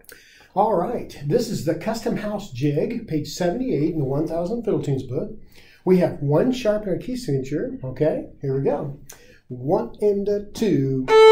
All right, this is the Custom House Jig, page 78 in the 1000 Fiddle Tunes book. We have one sharp in our key signature. Okay, here we go. 1 and a 2.